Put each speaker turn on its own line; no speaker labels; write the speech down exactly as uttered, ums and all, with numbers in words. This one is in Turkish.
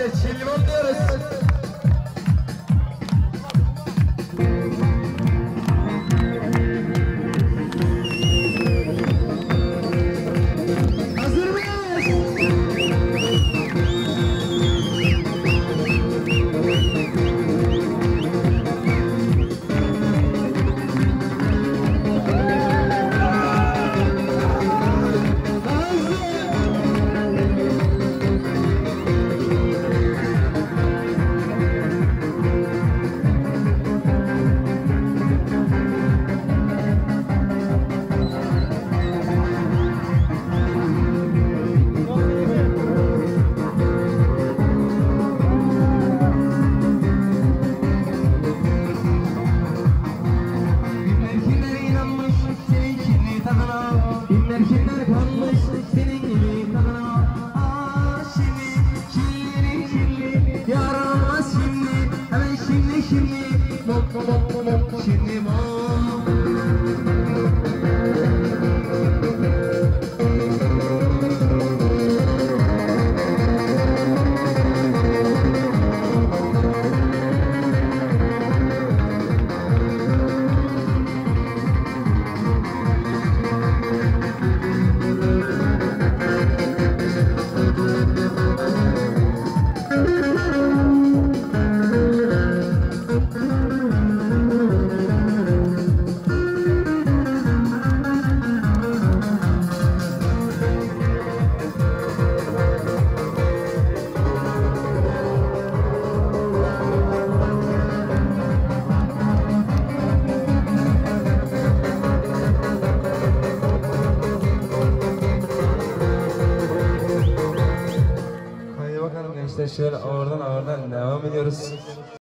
gençler çillimon diyoruz. Hazır mıyız? Kimler kalmış senin gibi kadına. Aa şimdi şiiri şimdi yaramaz şimdi hemen şimdi şimdi mok mok mok şimdi mok. Haydi bakalım gençler şöyle ağırdan ağırdan devam ediyoruz.